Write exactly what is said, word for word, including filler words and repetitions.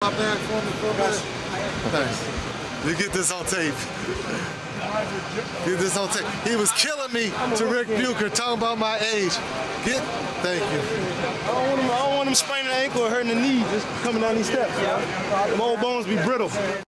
my back for me for a minute? Thanks. You get this on tape. Get this on tape. He was killing me to Rick Bucher talking about my age. Get, thank you. I don't want him, I don't want him spraining the ankle or hurting the knee just coming down these steps. Them old bones be brittle.